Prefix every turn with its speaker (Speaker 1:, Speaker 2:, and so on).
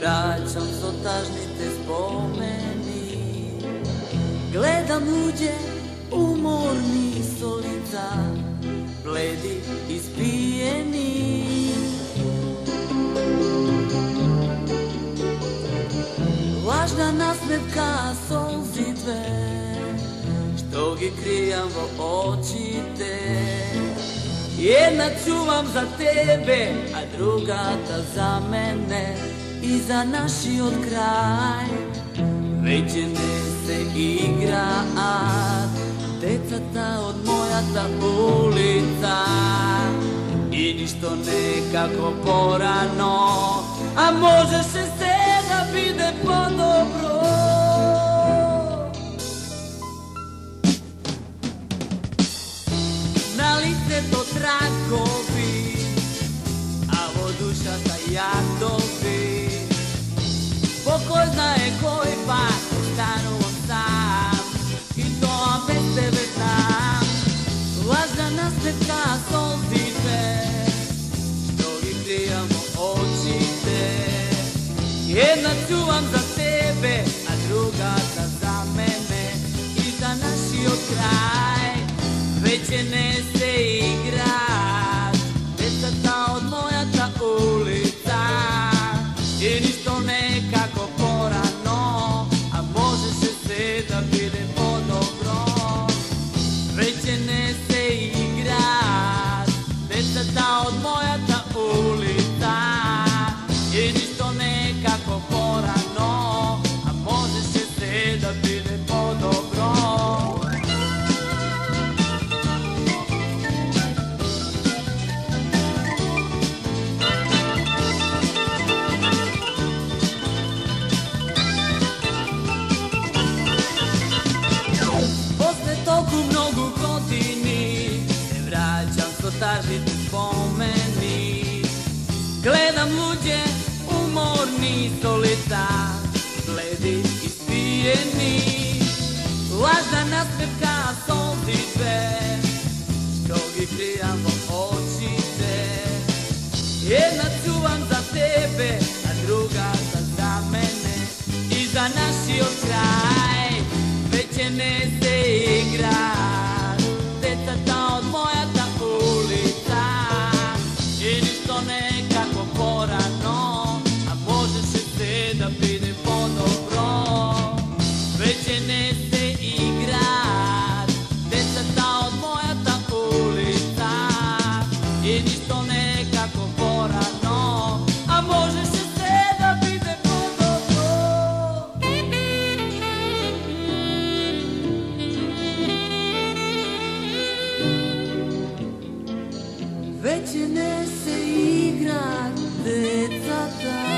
Speaker 1: vraćam s otažnite spomeni. Gledam luđe umorni solica, bledi ispijeni. Lažna nasmevka solzi dve, što gi krijam vo očite. Jedna čuvam za tebe, a druga ta za mene i za naši od kraj. Već je ne se igrat, decata od moja ta ulica. I ništo nekako porano, a može se da bide podobro. Na lice to trakovi, a vo duša ta jadovi. Pokoj znaje koji pak ostanuo sam, i to bez tebe znam. Lažna nasmevka solzi dve, što gi krijamo očite. Jedna čuvam za tebe, a druga ta za mene i za naši od kraj. Već je ne se igrat, decata od moja ta ulica. I ništo nekako porano, a može se da bide podobro. Već je ne se igrat, decata od moja ta ulica. I ništo nekako porano, a može se da bide podobro. Mnogo godini se vraćam s otažnite spomeni. Gledam luđe umorni solica, bledi ispijeni. Lažna nasmevka solzi dve, što gi krijam vo očite. Jedna čuvam za tebe, a druga za mene i za naši od kraj. Već je ne se igrat, decata od moja ta ulica. I ništo nekako porano, a može se da bide podobro. Već je ne se igrat, decata od moja ta ulica. I ništo nekako porano, a može se da bide podobro. Već je ne se igrat, decata.